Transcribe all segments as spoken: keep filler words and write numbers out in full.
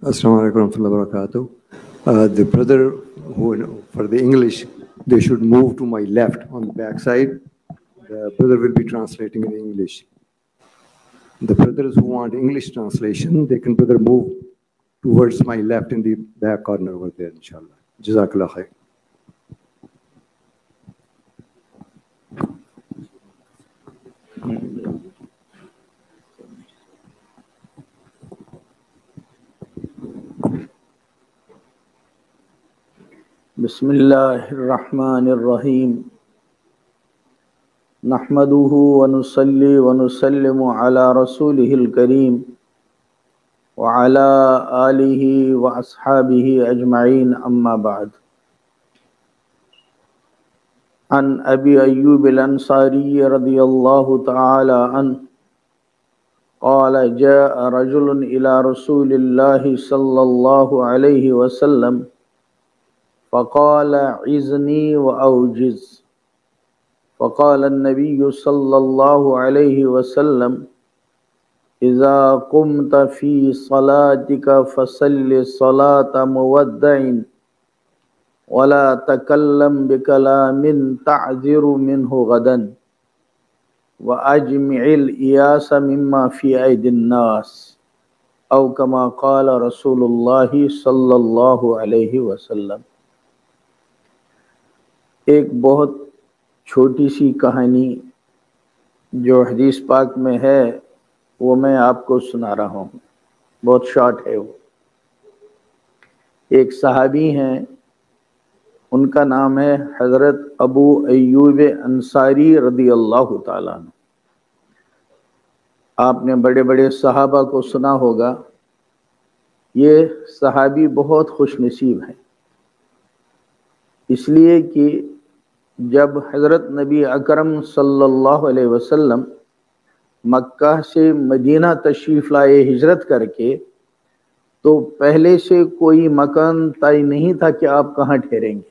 Assalamu alaikum warahmatullahi wabarakatuh. Uh, the brother who, for the English, they should move to my left on the back side. The brother will be translating in English. The brothers who want English translation, they can brother move towards my left in the back corner over there, inshallah. Jazakallah khair. بسم الله الرحمن الرحيم نحمده ونصلي ونسلم على رسوله الكريم وعلى آله وأصحابه أجمعين أما بعد عن أبي أيوب الأنصاري رضي الله تعالى عنه قال جاء رجل إلى رسول الله صلى الله عليه وسلم فقال عزني وأوجز فقال النبي صلى الله عليه وسلم إذا قمت في صلاتك فصل صلاة مودع ولا تكلم بكلام تعذر منه غدا وأجمع الإياس مما في أيدي الناس أو كما قال رسول الله صلى الله عليه وسلم۔ ایک بہت چھوٹی سی کہانی جو حدیث پاک میں ہے وہ میں آپ کو سنا رہا ہوں، بہت شارٹ ہے۔ وہ ایک صحابی ہیں، ان کا نام ہے حضرت ابو ایوب انصاری رضی اللہ تعالیٰ عنہ۔ آپ نے بڑے بڑے صحابہ کو سنا ہوگا، یہ صحابی بہت خوش نصیب ہیں، اس لیے کہ جب حضرت نبی اکرم صلی اللہ علیہ وسلم مکہ سے مدینہ تشریف لائے ہجرت کر کے، تو پہلے سے کوئی مکان طے نہیں تھا کہ آپ کہاں ٹھہریں گے۔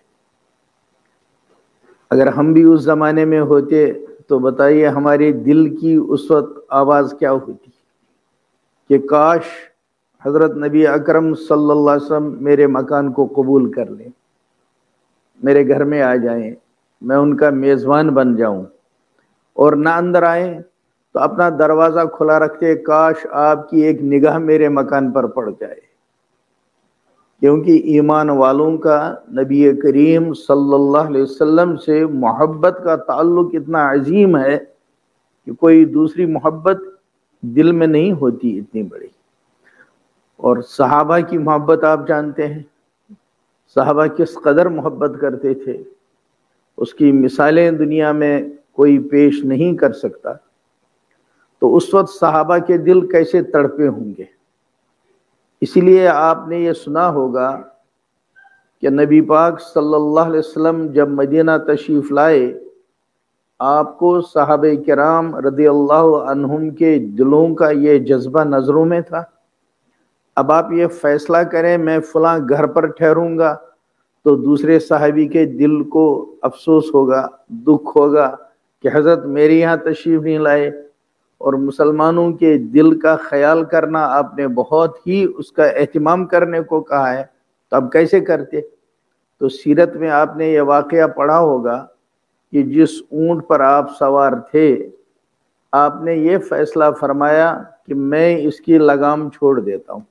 اگر ہم بھی اس زمانے میں ہوتے تو بتائیے ہمارے دل کی اس وقت آواز کیا ہوتی کہ کاش حضرت نبی اکرم صلی اللہ علیہ وسلم میرے مکان کو قبول کر لیں، میرے گھر میں آ جائیں، میں ان کا میزبان بن جاؤں، اور نہ اندر آئیں تو اپنا دروازہ کھلا رکھتے، کاش آپ کی ایک نگاہ میرے مکان پر پڑ جائے۔ کیونکہ ایمان والوں کا نبی کریم صلی اللہ علیہ وسلم سے محبت کا تعلق اتنا عظیم ہے کہ کوئی دوسری محبت دل میں نہیں ہوتی اتنی بڑی۔ اور صحابہ کی محبت آپ جانتے ہیں، صحابہ کس قدر محبت کرتے تھے، اس کی مثالیں دنیا میں کوئی پیش نہیں کر سکتا۔ تو اس وقت صحابہ کے دل کیسے تڑپے ہوں گے۔ اسی لیے آپ نے یہ سنا ہوگا کہ نبی پاک صلی اللہ علیہ وسلم جب مدینہ تشریف لائے، آپ کو صحابہ کرام رضی اللہ عنہم کے دلوں کا یہ جذبہ نظروں میں تھا۔ اب آپ یہ فیصلہ کریں میں فلاں گھر پر ٹھہروں گا تو دوسرے صحابی کے دل کو افسوس ہوگا، دکھ ہوگا کہ حضرت میرے یہاں تشریف نہیں لائے، اور مسلمانوں کے دل کا خیال کرنا آپ نے بہت ہی اس کا اہتمام کرنے کو کہا ہے، تو اب کیسے کرتے؟ تو سیرت میں آپ نے یہ واقعہ پڑھا ہوگا کہ جس اونٹ پر آپ سوار تھے، آپ نے یہ فیصلہ فرمایا کہ میں اس کی لگام چھوڑ دیتا ہوں،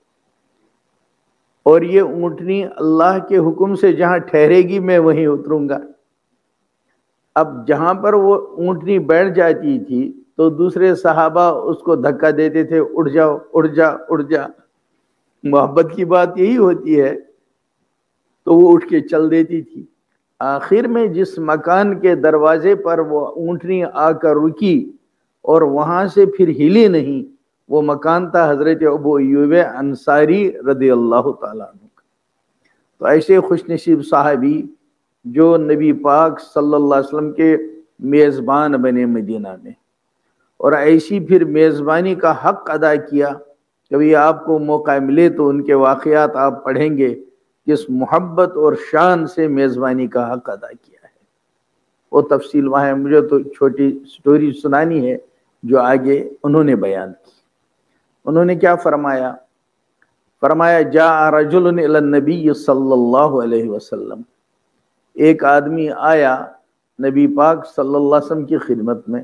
اور یہ اونٹنی اللہ کے حکم سے جہاں ٹھہرے گی میں وہیں اتروں گا۔ اب جہاں پر وہ اونٹنی بیٹھ جاتی تھی تو دوسرے صحابہ اس کو دھکا دیتے تھے، اڑ جاؤ اڑ جا اڑ جا۔ محبت کی بات یہی ہوتی ہے، تو وہ اٹھ کے چل دیتی تھی۔ آخر میں جس مکان کے دروازے پر وہ اونٹنی آ کر رکی اور وہاں سے پھر ہلی نہیں، وہ مکان تھا حضرت ابو ایوب انصاری رضی اللہ تعالیٰ عنہ کا۔ تو ایسے خوش نصیب صحابی جو نبی پاک صلی اللہ علیہ وسلم کے میزبان بنے مدینہ میں، اور ایسی پھر میزبانی کا حق ادا کیا۔ کبھی آپ کو موقع ملے تو ان کے واقعات آپ پڑھیں گے، کس محبت اور شان سے میزبانی کا حق ادا کیا ہے۔ وہ تفصیل وہاں ہے، مجھے تو چھوٹی سٹوری سنانی ہے جو آگے انہوں نے بیان کی۔ انہوں نے کیا فرمایا؟ फरमाया जा रजुलन इला नबी सल्लल्लाहु अलैहि वसल्लम, एक आदमी आया नबी पाक सल्लल्लाहु अलैहि वसल्लम की खिदमत में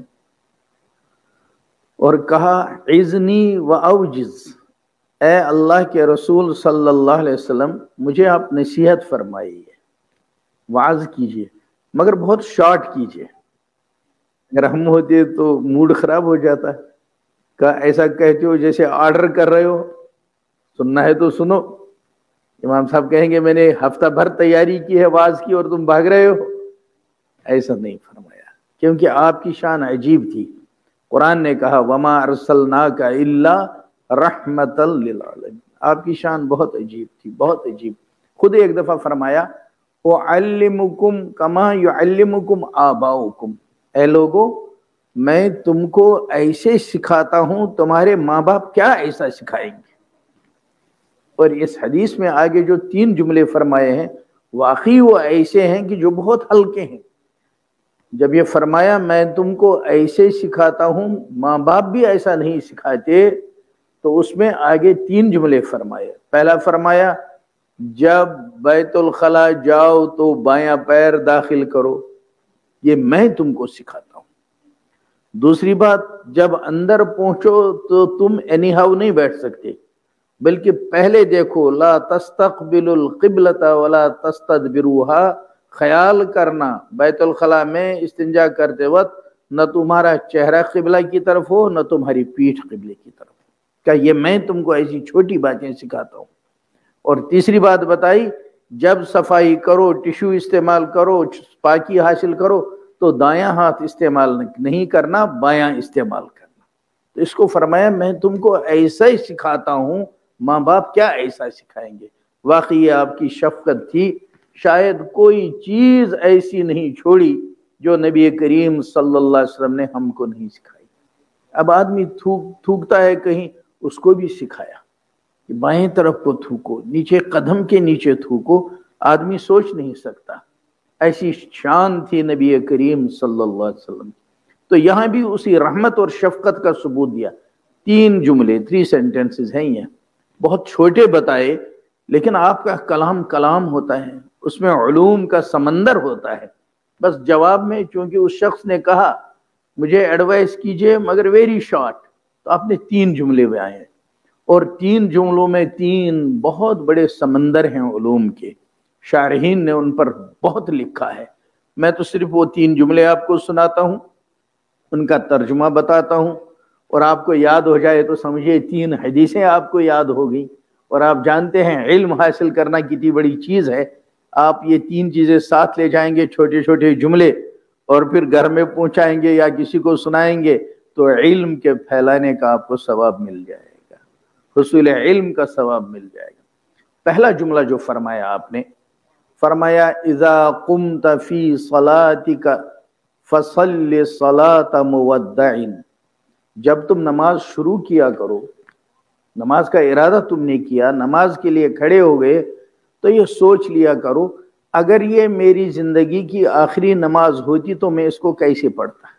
और कहा इज़नी व औजिज़, ए अल्लाह के रसूल सल्लल्लाहु अलैहि वसल्लम मुझे आप नसीहत फरमाइए, वाज कीजिए, मगर बहुत शॉर्ट कीजिए। अगर हम होते तो मूड खराब हो जाता है। का ऐसा कहते हो जैसे ऑर्डर कर रहे हो, सुनना है तो सुनो। इमाम साहब कहेंगे मैंने हफ्ता भर तैयारी की है वाज की और तुम भाग रहे हो। ऐसा नहीं फरमाया, क्योंकि आपकी शान अजीब थी। कुरान ने कहा वमा अरसलनाका इल्ला रहमतल लिल आलमीन, आपकी शान बहुत अजीब थी, बहुत अजीब। खुद एक दफा फरमाया उअल्लिमुकुम कमा युअल्लिमुकुम आबाउकुम, ऐ लोगो मैं तुमको ऐसे सिखाता हूं तुम्हारे माँ बाप क्या ऐसा सिखाएंगे। और इस हदीस में आगे जो तीन जुमले फरमाए हैं वाकई वो ऐसे हैं कि जो बहुत हल्के हैं। जब ये फरमाया मैं तुमको ऐसे सिखाता हूं, माँ बाप भी ऐसा नहीं सिखाते, तो उसमें आगे तीन जुमले फरमाए। पहला फरमाया जब बैतुल खला जाओ तो बायां पैर दाखिल करो, ये मैं तुमको सिखाता हूं। दूसरी बात, जब अंदर पहुंचो तो तुम एनीहाउ नहीं बैठ सकते, बल्कि पहले देखो ला तस्तकबिलुल क़िबलता वला तस्तदबिरुहा, ख्याल करना बैतुल खला में इस्तिंजा करते वक्त न तुम्हारा चेहरा किबला की तरफ हो न तुम्हारी पीठ किबले की तरफ। क्या ये मैं तुमको ऐसी छोटी बातें सिखाता हूं। और तीसरी बात बताई जब सफाई करो, टिश्यू इस्तेमाल करो, पाकी हासिल करो, तो दायां हाथ इस्तेमाल नहीं करना, बायां इस्तेमाल करना। तो इसको फरमाया मैं तुमको ऐसा ही सिखाता हूं, माँ बाप क्या ऐसा सिखाएंगे। वाकई आपकी शफकत थी, शायद कोई चीज ऐसी नहीं छोड़ी जो नबी करीम सल्लल्लाहु अलैहि वसल्लम ने हमको नहीं सिखाई। अब आदमी थूक थूकता है कहीं, उसको भी सिखाया कि बाएं तरफ को थूको, नीचे कदम के नीचे थूको। आदमी सोच नहीं सकता, ऐसी शान थी नबी करीम सल्लल्लाहु अलैहि वसल्लम। तो यहाँ भी उसी रहमत और शफकत का सबूत दिया। तीन जुमले, थ्री सेंटेंसेस हैं ये, बहुत छोटे बताए, लेकिन आपका कलाम कलाम होता है, उसमें उलूम का समंदर होता है। बस जवाब में चूंकि उस शख्स ने कहा मुझे एडवाइस कीजिए मगर वेरी शॉर्ट, तो आपने तीन जुमले बनाए, और तीन जुमलों में तीन बहुत बड़े समंदर हैं उलूम के। शारहीन ने उन पर बहुत लिखा है। मैं तो सिर्फ वो तीन जुमले आपको सुनाता हूँ, उनका तर्जुमा बताता हूँ, और आपको याद हो जाए तो समझिए तीन हदीसें आपको याद हो गई। और आप जानते हैं इल्म हासिल करना कितनी बड़ी चीज़ है। आप ये तीन चीज़ें साथ ले जाएंगे, छोटे छोटे जुमले, और फिर घर में पहुंचाएंगे या किसी को सुनाएंगे, तो इल्म के फैलाने का आपको सवाब मिल जाएगा, हुसूल इल्म का सवाब मिल जाएगा। पहला जुमला जो फरमाया आपने, फरमाया इज़ा कुम्त फी सलातिका फसल्लि सलात मुवद्दइन, जब तुम नमाज शुरू किया करो, नमाज का इरादा तुमने किया, नमाज के लिए खड़े हो गए, तो ये सोच लिया करो अगर ये मेरी जिंदगी की आखिरी नमाज होती तो मैं इसको कैसे पढ़ता।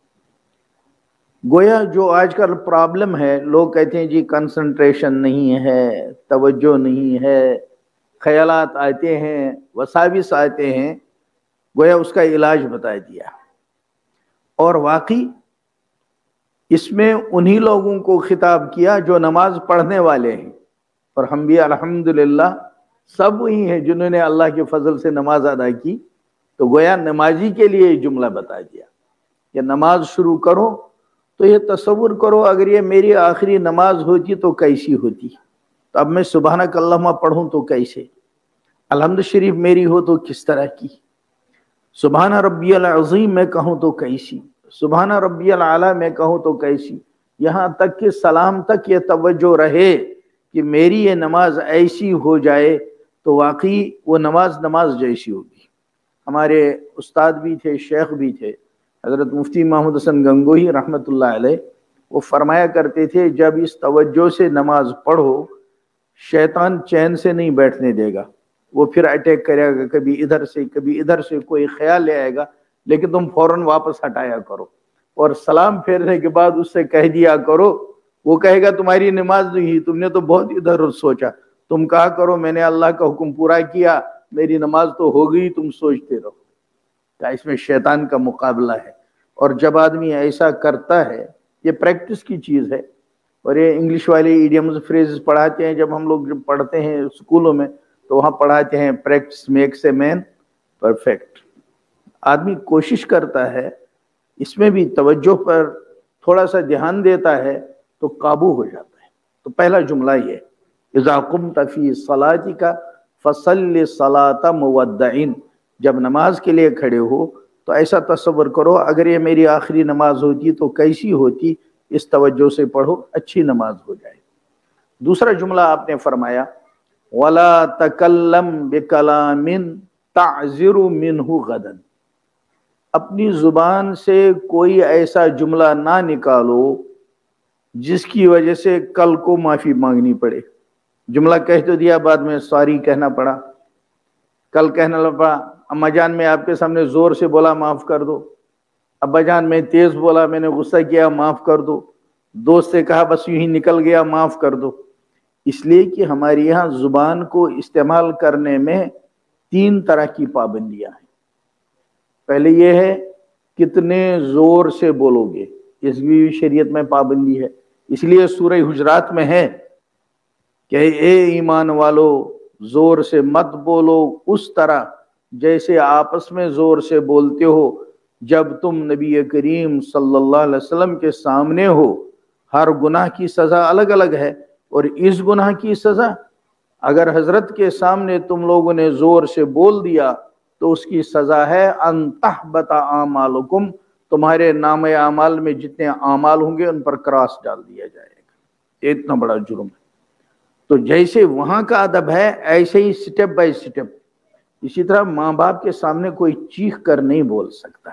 गोया जो आजकल प्रॉब्लम है, लोग कहते हैं जी कंसंट्रेशन नहीं है, तवज्जो नहीं है, ख्यालात आते हैं, वसाविस आते हैं, गोया उसका इलाज बता दिया। और वाकई इसमें उन्हीं लोगों को खिताब किया जो नमाज पढ़ने वाले हैं, और हम भी अल्हम्दुलिल्लाह सब वही हैं जिन्होंने अल्लाह के फजल से नमाज अदा की। तो गोया नमाजी के लिए जुमला बता दिया कि नमाज शुरू करो तो ये तसव्वुर करो अगर ये मेरी आखिरी नमाज होती तो कैसी होती। तो अब मैं सुबहानक अल्लाहुम्मा पढ़ूं तो कैसे, अलहम्द शरीफ मेरी हो तो किस तरह की, सुबहान रब्बियल अज़ीम मैं कहूँ तो कैसी, सुबहान रब्बियल आला मैं कहूँ तो कैसी। यहाँ तक कि सलाम तक ये तवज्जो रहे कि मेरी ये नमाज ऐसी हो जाए तो वाकई वो नमाज नमाज जैसी होगी। हमारे उस्ताद भी थे, शेख भी थे, हज़रत मुफ्ती महमूद हसन गंगोही रहमतुल्लाह अलैह, वो फरमाया करते थे जब इस तवज्जो से नमाज पढ़ो शैतान चैन से नहीं बैठने देगा, वो फिर अटैक करेगा, कभी इधर से कभी इधर से कोई ख्याल ले आएगा, लेकिन तुम फौरन वापस हटाया करो और सलाम फेरने के बाद उससे कह दिया करो, वो कहेगा तुम्हारी नमाज नहीं, तुमने तो बहुत इधर सोचा, तुम कहा करो मैंने अल्लाह का हुक्म पूरा किया, मेरी नमाज तो हो गई, तुम सोचते रहो। क्या इसमें शैतान का मुकाबला है। और जब आदमी ऐसा करता है, ये प्रैक्टिस की चीज़ है। और ये इंग्लिश वाले इडियम्स फ्रेजेस पढ़ाते हैं, जब हम लोग जब पढ़ते हैं स्कूलों में तो वहाँ पढ़ाते हैं practice makes a man perfect. आदमी कोशिश करता है, इसमें भी तवज्जो पर थोड़ा सा ध्यान देता है तो काबू हो जाता है। तो पहला जुमला ये, इज़ा कुम्त फी सलातिका फसल्लि सलाता मुवद्दइन, जब नमाज के लिए खड़े हो तो ऐसा तसव्वुर करो अगर ये मेरी आखिरी नमाज होती तो कैसी होती, इस तवज्जो से पढ़ो, अच्छी नमाज हो जाए। दूसरा जुमला आपने फरमाया वला तकल्लम बिकलामिन ताज़िरु मिन्हु गदन, अपनी जुबान से कोई ऐसा जुमला ना निकालो जिसकी वजह से कल को माफी मांगनी पड़े। जुमला कह तो दिया, बाद में सॉरी कहना पड़ा, कल कहना लगा अम्मा जान मैं आपके सामने जोर से बोला माफ कर दो, अब्बा जान मैं तेज बोला मैंने गुस्सा किया माफ कर दो, दोस्त से कहा बस यूं ही निकल गया माफ कर दो। इसलिए कि हमारे यहाँ जुबान को इस्तेमाल करने में तीन तरह की पाबंदियां हैं। पहले ये है कितने जोर से बोलोगे, इस भी शरीयत में पाबंदी है। इसलिए सूरह हुजरात में है कि ए ईमान वालो जोर से मत बोलो उस तरह जैसे आपस में जोर से बोलते हो जब तुम नबी करीम सल्लल्लाहु अलैहि वसल्लम के सामने हो। हर गुनाह की सज़ा अलग अलग है, और इस गुनाह की सज़ा अगर हजरत के सामने तुम लोगों ने जोर से बोल दिया तो उसकी सज़ा है अन तहबता आमालुकुम, तुम्हारे नाम आमाल में जितने आमाल होंगे उन पर क्रॉस डाल दिया जाएगा। इतना बड़ा जुर्म है। तो जैसे वहां का अदब है ऐसे ही स्टेप बाय स्टेप। इसी तरह माँ बाप के सामने कोई चीख कर नहीं बोल सकता,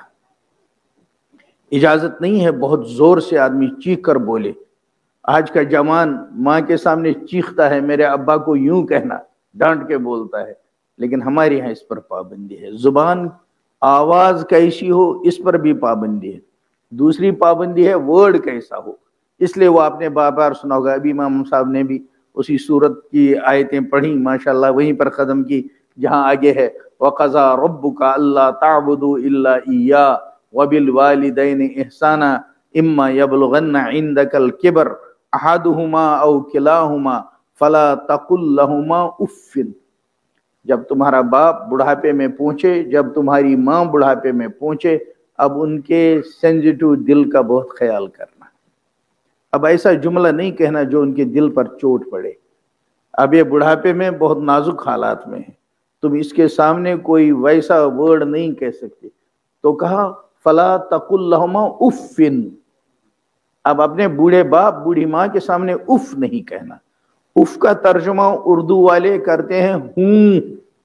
इजाजत नहीं है बहुत जोर से आदमी चीख कर बोले। आज का जवान माँ के सामने चीखता है, मेरे अब्बा को यूं कहना, डांट के बोलता है, लेकिन हमारे यहाँ इस पर पाबंदी है। जुबान आवाज कैसी हो इस पर भी पाबंदी है। दूसरी पाबंदी है वर्ड कैसा हो, इसलिए वो आपने बार बार सुना होगा। अभी इमाम साहब ने भी उसी सूरत की आयतें पढ़ी माशाल्लाह, वहीं पर खत्म की जहां आगे है वक़ज़ा रब्बुका अल्ला ताबुदू इल्ला इय्या व बिल वालिदैनि इहसाना इम्मा यबलुगन्ना इंदकल किबर अहदुहुमा औ किलाहुमा फला तकुल लहुमा उफ़्फ़िन। जब तुम्हारा बाप बुढ़ापे में पहुंचे, जब तुम्हारी माँ बुढ़ापे में पहुंचे, अब उनके सेंसिटिव दिल का बहुत ख्याल करना। अब ऐसा जुमला नहीं कहना जो उनके दिल पर चोट पड़े। अब ये बुढ़ापे में बहुत नाजुक हालात में है, तुम इसके सामने कोई वैसा वर्ड नहीं कह सकते। तो कहा फला तकुल लहुमा उफ़्फ़िन। अब अपने बूढ़े बाप बूढ़ी माँ के सामने उफ नहीं कहना। उफ का तर्जुमा उर्दू वाले करते हैं हूं।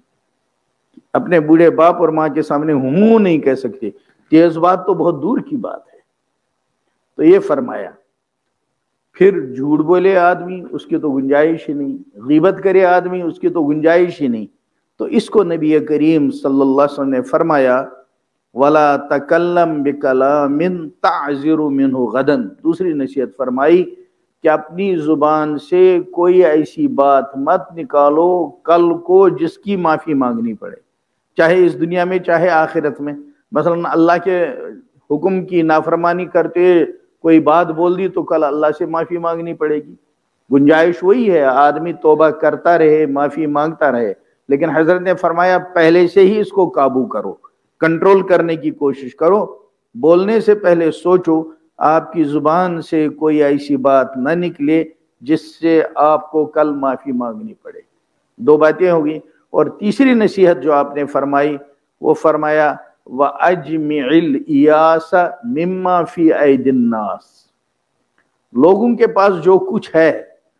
अपने बूढ़े बाप और माँ के सामने हूं नहीं कह सकते, तेज बात तो बहुत दूर की बात है। तो ये फरमाया। फिर झूठ बोले आदमी, उसकी तो गुंजाइश ही नहीं। गीबत करे आदमी, उसकी तो गुंजाइश ही नहीं। तो इसको नबी करीम सल्लल्लाहु अलैहि वसल्लम ने फरमाया वला तकल्लम बिकलामिन ताज़िरु मिन्हु गदन। दूसरी नसीहत फरमाई कि अपनी जुबान से कोई ऐसी बात मत निकालो कल को जिसकी माफी मांगनी पड़े, चाहे इस दुनिया में चाहे आखिरत में। मसलन अल्लाह के हुक्म की नाफरमानी करते कोई बात बोल दी तो कल अल्लाह से माफी मांगनी पड़ेगी। गुंजाइश वही है, आदमी तौबा करता रहे, माफी मांगता रहे, लेकिन हजरत ने फरमाया पहले से ही इसको काबू करो, कंट्रोल करने की कोशिश करो। बोलने से पहले सोचो आपकी जुबान से कोई ऐसी बात न निकले जिससे आपको कल माफी मांगनी पड़े। दो बातें होगी। और तीसरी नसीहत जो आपने फरमाई वो फरमाया व अजमिल इयासा मिम्मा फी ऐदिन नास। लोगों के पास जो कुछ है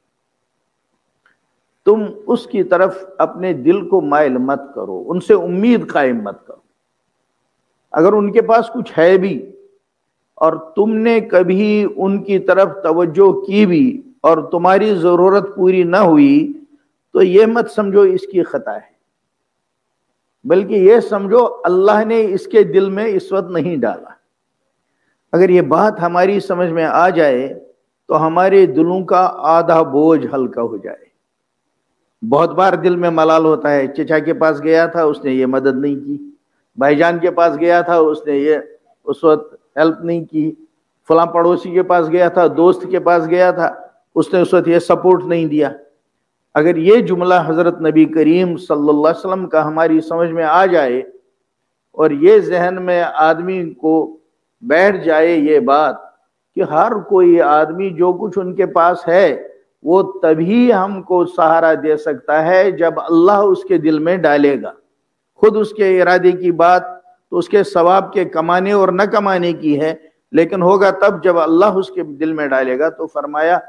तुम उसकी तरफ अपने दिल को माइल मत करो, उनसे उम्मीद कायम मत करो। अगर उनके पास कुछ है भी और तुमने कभी उनकी तरफ तवज्जो की भी और तुम्हारी जरूरत पूरी ना हुई तो ये मत समझो इसकी खता है, बल्कि ये समझो अल्लाह ने इसके दिल में इस वक्त नहीं डाला। अगर ये बात हमारी समझ में आ जाए तो हमारे दिलों का आधा बोझ हल्का हो जाए। बहुत बार दिल में मलाल होता है, चचा के पास गया था उसने ये मदद नहीं की, भाईजान के पास गया था उसने ये उस वक्त हेल्प नहीं की, फलां पड़ोसी के पास गया था, दोस्त के पास गया था, उसने उस वक्त ये सपोर्ट नहीं दिया। अगर ये जुमला हजरत नबी करीम सल्लल्लाहु अलैहि वसल्लम का हमारी समझ में आ जाए और ये जहन में आदमी को बैठ जाए ये बात कि हर कोई आदमी जो कुछ उनके पास है वो तभी हमको सहारा दे सकता है जब अल्लाह उसके दिल में डालेगा। खुद उसके इरादे की बात तो उसके सवाब के कमाने और न कमाने की है, लेकिन होगा तब जब अल्लाह उसके दिल में डालेगा। तो फरमाया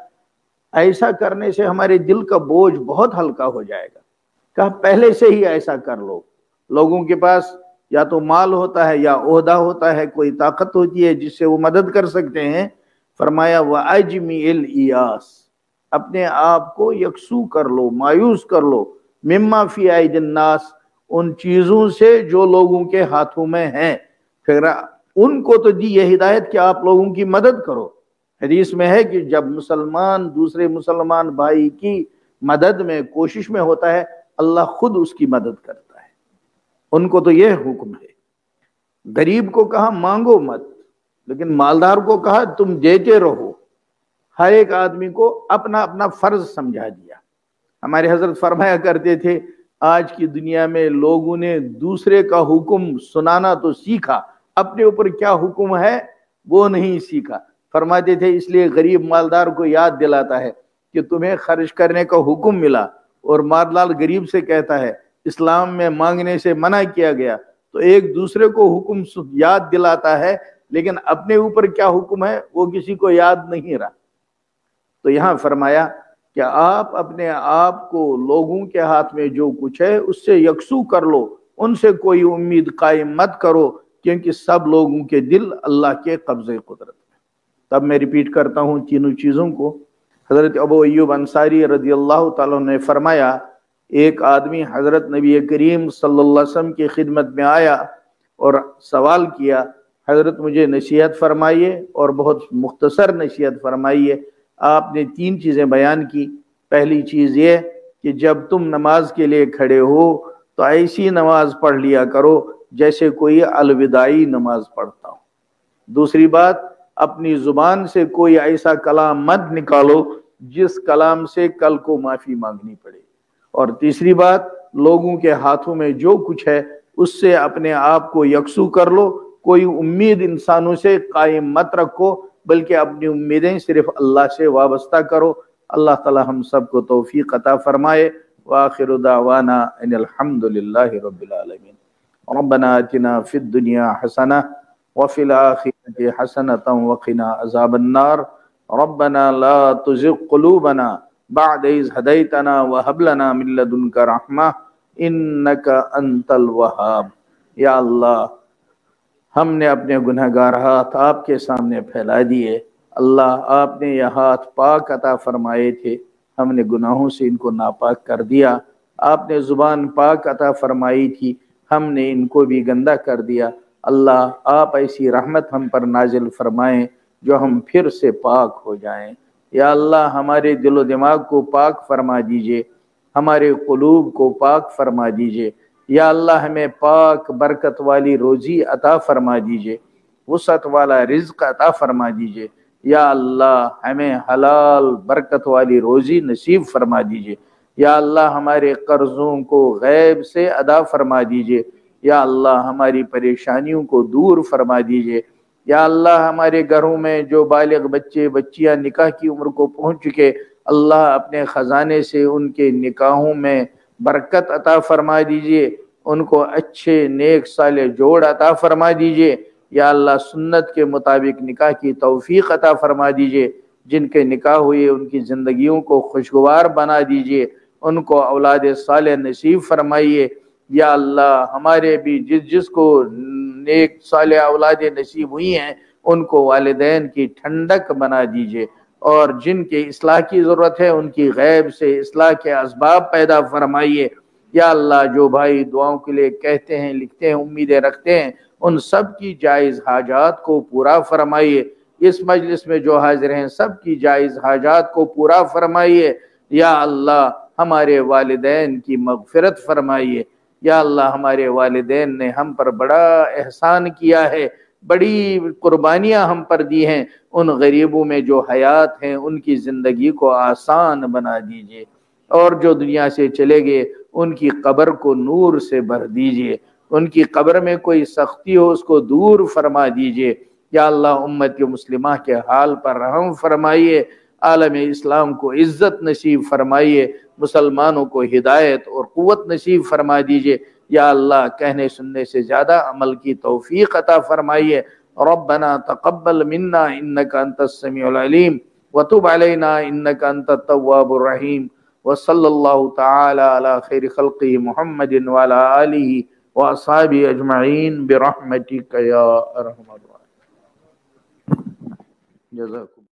ऐसा करने से हमारे दिल का बोझ बहुत हल्का हो जाएगा। कहा पहले से ही ऐसा कर लो। लोगों के पास या तो माल होता है या ओहदा होता है, कोई ताकत होती है जिससे वो मदद कर सकते हैं। फरमाया व अजमील इयास, अपने आप को यकसू कर लो, मायूस कर लो, मिम्मा फी आइदिन नास, उन चीजों से जो लोगों के हाथों में हैं। फिर उनको तो दी ये हिदायत कि आप लोगों की मदद करो। हदीस में है कि जब मुसलमान दूसरे मुसलमान भाई की मदद में कोशिश में होता है, अल्लाह खुद उसकी मदद करता है। उनको तो यह हुक्म है। गरीब को कहा मांगो मत, लेकिन मालदार को कहा तुम देते रहो। हर एक आदमी को अपना अपना फर्ज समझा दिया। हमारे हजरत फरमाया करते थे, आज की दुनिया में लोगों ने दूसरे का हुक्म सुनाना तो सीखा, अपने ऊपर क्या हुक्म है वो नहीं सीखा। फरमाते थे इसलिए गरीब मालदार को याद दिलाता है कि तुम्हें खर्च करने का हुक्म मिला और मालदार गरीब से कहता है इस्लाम में मांगने से मना किया गया, तो एक दूसरे को हुक्म याद दिलाता है, लेकिन अपने ऊपर क्या हुक्म है वो किसी को याद नहीं रहा। तो यहाँ फरमाया कि आप अपने आप को लोगों के हाथ में जो कुछ है उससे यकसू कर लो, उनसे कोई उम्मीद कायम मत करो, क्योंकि सब लोगों के दिल अल्लाह के कब्जे कुदरत में। तब मैं रिपीट करता हूँ तीनों चीज़ों को। हज़रत अबू अय्यूब अंसारी रज़ी अल्लाह ताला ने फरमाया, एक आदमी हज़रत नबी करीम सल्लल्लाहु अलैहि वसल्लम की खिदमत में आया और सवाल किया, हज़रत मुझे नसीहत फरमाइए और बहुत मुख्तसर नसीहत फरमाइए। आपने तीन चीज़ें बयान की। पहली चीज़ ये कि जब तुम नमाज के लिए खड़े हो तो ऐसी नमाज पढ़ लिया करो जैसे कोई अलविदाई नमाज पढ़ता हो। दूसरी बात, अपनी जुबान से कोई ऐसा कलाम मत निकालो जिस कलाम से कल को माफी मांगनी पड़े। और तीसरी बात, लोगों के हाथों में जो कुछ है उससे अपने आप को यकसू कर लो, कोई उम्मीद इंसानों से कायम मत रखो, बल्कि अपनी उम्मीदें सिर्फ अल्लाह से वाबस्ता करो। अल्लाह ताला हम सबको तौफीक अता फरमाए। व आखिरु दावाना अनिल हम्दुलिल्लाहि रब्बिल आलमीन। रब्बना आतिना फिद दुनिया हसना व फिल आखिरति हसनतन व क़िना अज़ाबन नार। रब्बना ला तुज़िग़ क़ुलूबना बअद इज़ हदैतना व हब लना मिन लदुनका रहमा इन्नका अंतल वहाब। या अल्लाह, हमने अपने गुनहगार हाथ आपके सामने फैला दिए। अल्लाह, आपने यह हाथ पाक अता फरमाए थे, हमने गुनाहों से इनको नापाक कर दिया। आपने ज़ुबान पाक अता फरमाई थी, हमने इनको भी गंदा कर दिया। अल्लाह, आप ऐसी रहमत हम पर नाजिल फरमाएं जो हम फिर से पाक हो जाएं। या अल्लाह, हमारे दिलो दिमाग को पाक फरमा दीजिए, हमारे क़ुलूब को पाक फरमा दीजिए। या अल्लाह, हमें पाक बरकत वाली रोज़ी अता फरमा दीजिए, वसअत वाला रिज़्क़ अता फरमा दीजिए। या अल्लाह, हमें हलाल बरकत वाली रोज़ी नसीब फरमा दीजिए। या अल्लाह, हमारे कर्ज़ों को गैब से अदा फरमा दीजिए। या अल्लाह, हमारी परेशानियों को दूर फरमा दीजिए। या अल्लाह, हमारे घरों में जो बालिग बच्चे बच्चियाँ निकाह की उम्र को पहुँच चुके, अल्लाह अपने ख़जाने से उनके निकाहों में बरकत अता फरमा दीजिए, उनको अच्छे नेक साले जोड़ अता फरमा दीजिए। या अल्लाह, सुन्नत के मुताबिक निकाह की तौफीक अता फरमा दीजिए। जिनके निकाह हुए उनकी ज़िंदगियों को खुशगवार बना दीजिए, उनको औलाद साले नसीब फरमाइए। या अल्लाह, हमारे भी जिस जिसको नेक साले औलाद नसीब हुई हैं उनको वालिदैन की ठंडक बना दीजिए, और जिनके इस्लाह की ज़रूरत है उनकी गैब से इस्लाह के असबाब पैदा फरमाइए। या अल्लाह, जो भाई दुआओं के लिए कहते हैं, लिखते हैं, उम्मीदें रखते हैं, उन सब की जायज़ हाजात को पूरा फरमाइए। इस मजलिस में जो हाजिर हैं सब की जायज़ हाजात को पूरा फरमाइए। या अल्लाह, ہمارے والدین کی مغفرت فرمائیے۔ یا اللہ ہمارے والدین نے ہم پر بڑا احسان کیا ہے، بڑی قربانیاں ہم پر دی ہیں، ان غریبوں میں جو حیات ہیں ان کی زندگی کو آسان بنا دیجئے، اور جو دنیا سے چلے گئے ان کی قبر کو نور سے بھر دیجئے، ان کی قبر میں کوئی سختی ہو اس کو دور فرما دیجئے۔ یا اللہ امت مسلمہ کے حال پر رحم فرمائیے، عالم اسلام کو عزت نصیب فرمائیے، مسلمانوں کو ہدایت اور قوت نصیب فرما دیجئے۔ یا اللہ کہنے سننے سے زیادہ عمل کی توفیق عطا فرمائیے۔ ربنا تقبل منا انک انت السمیع العلیم وتب علینا انک انت التواب الرحیم، وصلی اللہ تعالی علی خیر خلقہ محمد وعلی آلہ واصحابہ اجمعین برحمتک یا ارحم الراحمین۔ جزاکم